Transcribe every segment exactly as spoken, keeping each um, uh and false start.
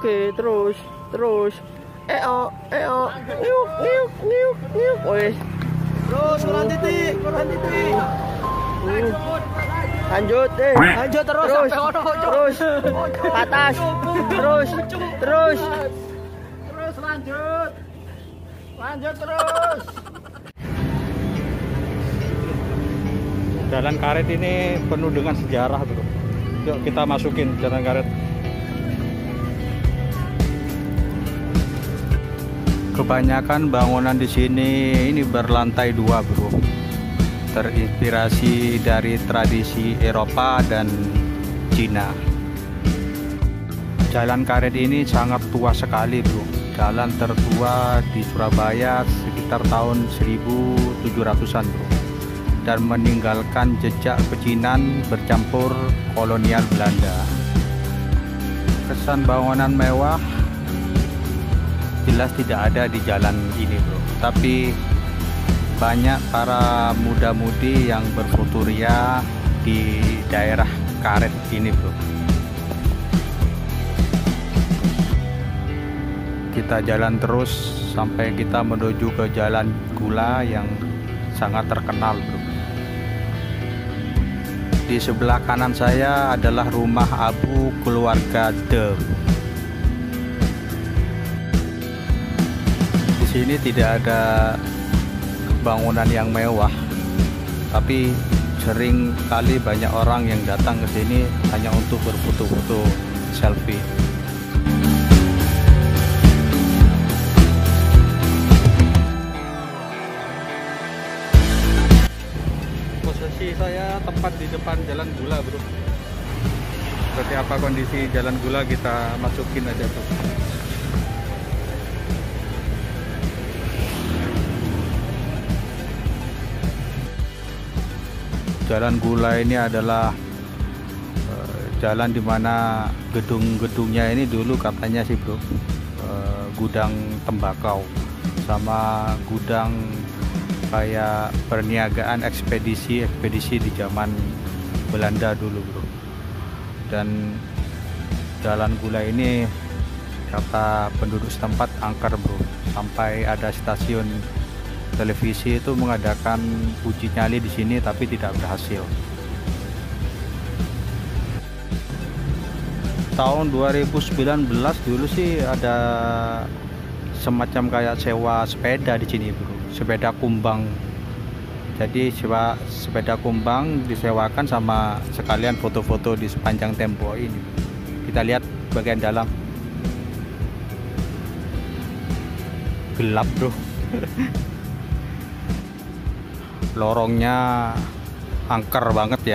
Oke, terus, terus. Eo, eo, nyuk, nyuk, nyuk, nyuk. Wes. Terus kurang titik, kurang titik. Lanjut, Lanjut, eh. lanjut terus, Terus, sampai ono, Cuk. terus, atas, terus, terus. Terus lanjut. Lanjut terus. Jalan karet ini penuh dengan sejarah, bro. Yuk kita masukin jalan karet. Kebanyakan bangunan di sini ini berlantai dua, bro. Terinspirasi dari tradisi Eropa dan Cina. Jalan karet ini sangat tua sekali, bro. Jalan tertua di Surabaya sekitar tahun seribu tujuh ratusan, bro. Dan meninggalkan jejak pecinan bercampur kolonial Belanda. Kesan bangunan mewah jelas tidak ada di jalan ini, bro. Tapi banyak para muda-mudi yang berfotoria di daerah karet ini, bro. Kita jalan terus sampai kita menuju ke Jalan Gula yang sangat terkenal, bro. Di sebelah kanan saya adalah rumah Abu keluarga De. Di sini tidak ada bangunan yang mewah, tapi sering kali banyak orang yang datang ke sini hanya untuk berfoto-foto selfie. Posisi saya tepat di depan Jalan Gula, bro. Seperti apa kondisi Jalan Gula kita masukin aja, bro. Jalan Gula ini adalah uh, jalan dimana gedung-gedungnya ini dulu katanya sih, bro, uh, gudang tembakau sama gudang kayak perniagaan ekspedisi-ekspedisi di zaman Belanda dulu, bro. Dan Jalan Gula ini kata penduduk setempat angker, bro. Sampai ada stasiun televisi itu mengadakan uji nyali di sini tapi tidak berhasil. Tahun dua ribu sembilan belas dulu sih ada semacam kayak sewa sepeda di sini, bro. Sepeda kumbang. Jadi sewa sepeda kumbang disewakan sama sekalian foto-foto di sepanjang tembok ini. Kita lihat bagian dalam. Gelap, bro. Lorongnya angker banget ya.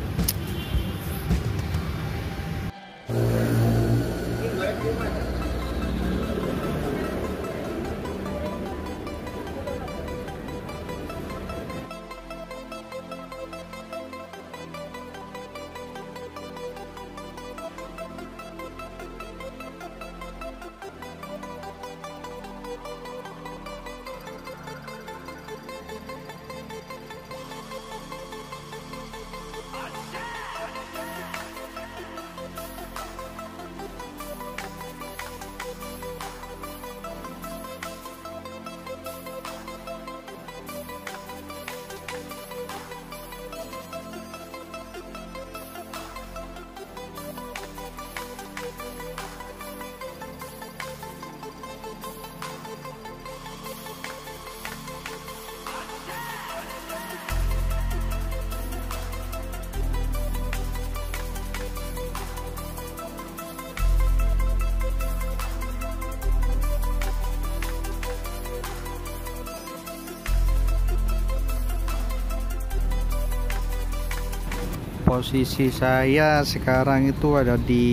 Posisi saya sekarang itu ada di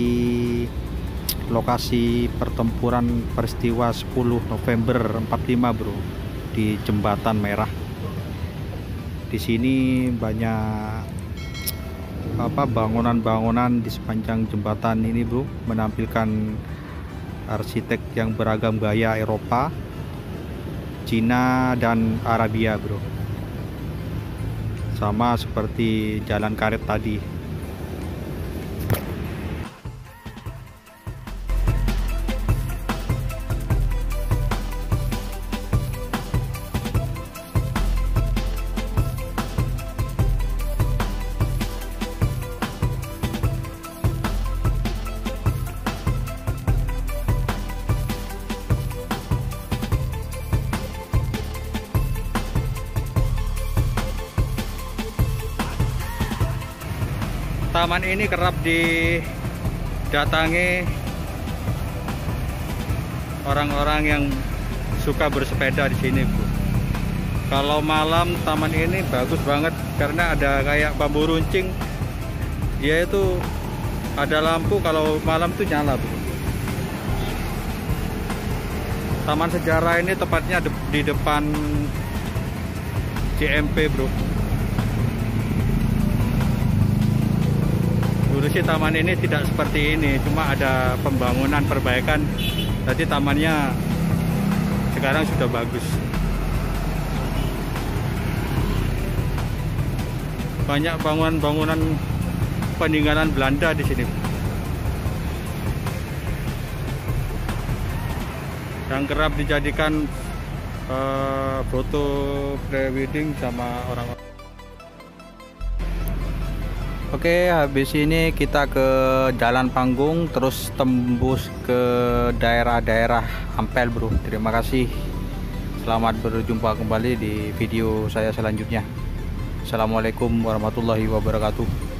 lokasi pertempuran peristiwa sepuluh November empat puluh lima, bro, di Jembatan Merah. Di sini banyak apa bangunan-bangunan di sepanjang jembatan ini, bro, menampilkan arsitek yang beragam gaya Eropa, Cina dan Arabia, bro. Sama seperti jalan karet tadi. taman ini kerap didatangi orang-orang yang suka bersepeda di sini, bro. Kalau malam taman ini bagus banget karena ada kayak bambu runcing. Dia itu ada lampu kalau malam tuh nyala, bro. Taman sejarah ini tepatnya de di depan C M P, bro. Dulu sih taman ini tidak seperti ini, cuma ada pembangunan perbaikan. Jadi tamannya sekarang sudah bagus. Banyak bangunan-bangunan peninggalan Belanda di sini, yang kerap dijadikan uh, foto pre-wedding sama orang-orang. Oke, habis ini kita ke Jalan Panggung, terus tembus ke daerah-daerah Ampel, bro. Terima kasih. Selamat berjumpa kembali di video saya selanjutnya. Assalamualaikum warahmatullahi wabarakatuh.